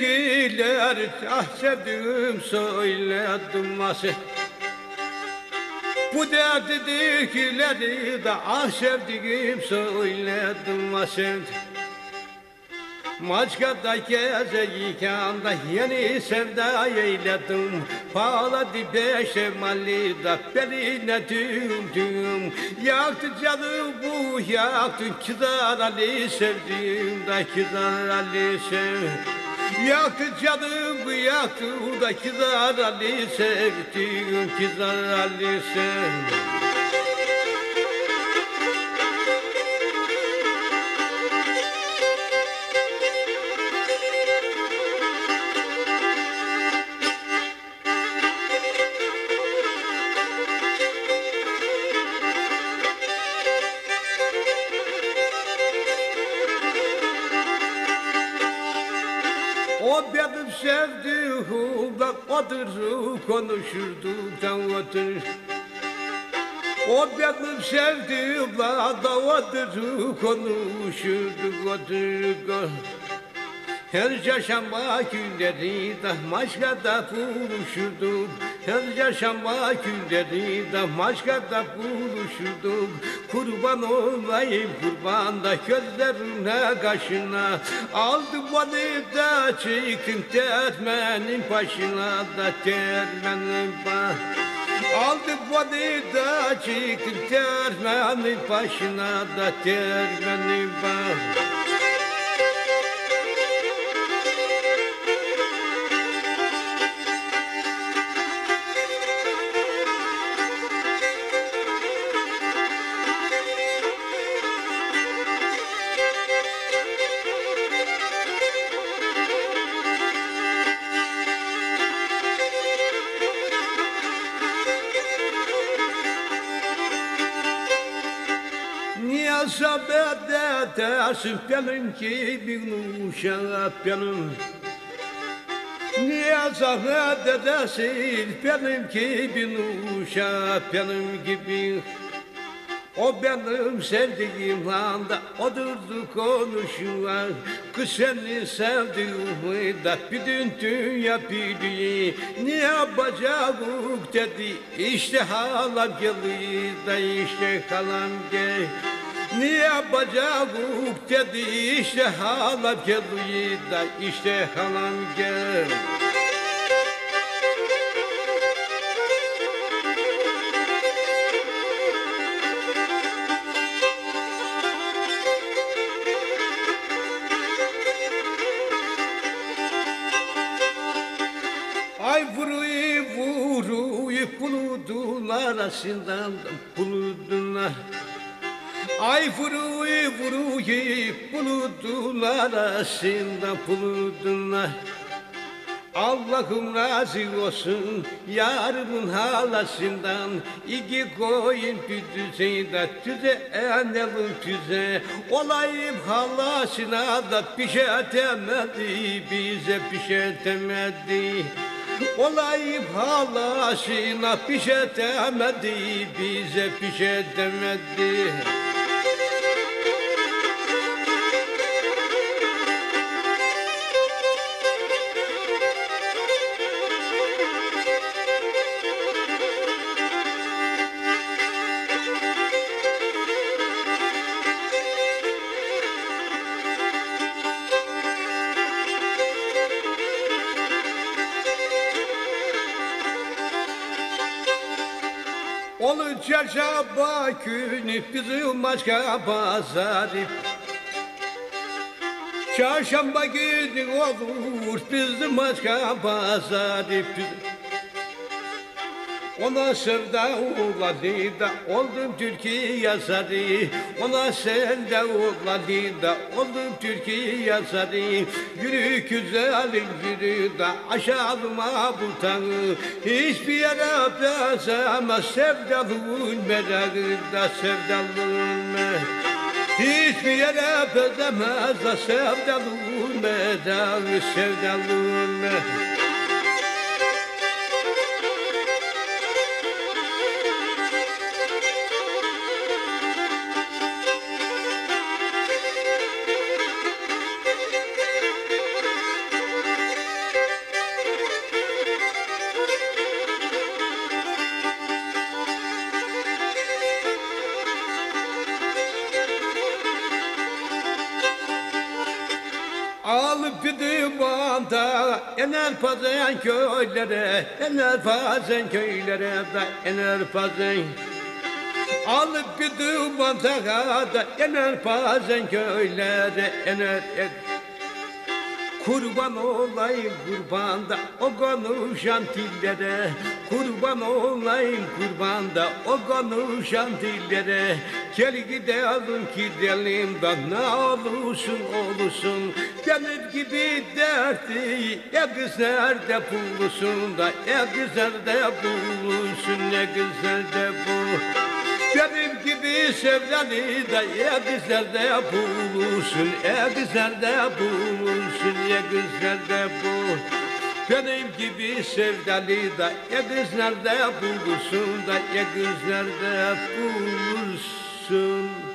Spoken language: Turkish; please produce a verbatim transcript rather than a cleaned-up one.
sevdikiler ah sevdiğim söyledim nasıl. Bu dertlikileri de ah sevdiğim söyledim nasıl. Maçkada gezeyken de yeni sevda eyledim. Bağladı beşe mali da beline tüm tüm. Yaktı canım bu yaktı Kizar Ali sevdiğim da Kizar Ali sevdiğim. Yaktı canım bu yaktı da Kizar Ali sevdiğim Kizar Ali sevdiğim. O benim sevdiğim da oturup konuşurduk da otur. O benim sevdiğim da oturup konuşurduk otur. Her çarşamba günleri de Maçka'da buluşurduk. Her çarşamba günleri de Maçka'da buluşurduk. Kurban olayım kurban da gözlerine kaşına. Aldım beni da çıktım dermenin başına da dermenin başına. Aldım beni da çıktım dermenin başına da dermenin başına. Sabede dersin benim gibi uşak benim. Niye zahmet edersin benim gibi uşak benim gibi. O benim sevdiğim anda oturdu konuşuyor. Kız seni sevdiğimi da bütün dünya biliyor. Ne yapacağım dedi işte halam geliyor da işte halam gel. Ne yapacağım dedi işte halam geliyor da işte halam gel. Ay vuruyu vuruyu buludun arasından buludunlar. Ay vuruyu vuruyu buludun arasından buludunlar. Allah'ım razı olsun yarımın halasından. İki koyun tüzü de tüze enelim tüze. Olayım halasına da bir şey demedi bize bir şey demedi. Olayım halasına bir şey demedi bize bir şey demedi. Olur çarşamba günü bizim Maçka pazarı. Çarşamba günü olur bizim Maçka pazarı. Ona sevda oğlanı da oldum Türkiye yazarı. Ona sevda oğlanı da oldum Türkiye yazarı. Yürü güzelim yürü da aşağıma bultanı. Hiçbir yere benzemez sevdalığın merakı da sevdalığın merakı. Hiçbir yere benzemez da sevdalığın merakı sevdalığın merakı. ener pazen köylere, ener pazen köylere da ener pazen. Alıp gidiyorum mantıkada, ener pazen köylere, ener ener. Kurban olayım kurbanda o konuşan dillere, kurban olayım kurbanda o konuşan dillere. Gel gidelim gidelim da ne olursun olursun, benim gibi derdi ya kız nerede bulursun da ya kız nerede bulursun, ne güzel de bu. Benim gibi sevdali da ya güzel de bulursun, ya güzel de bulursun, ya güzel de bu. Benim gibi sevdali da ya güzel de bulursun da ya güzel de bulursun.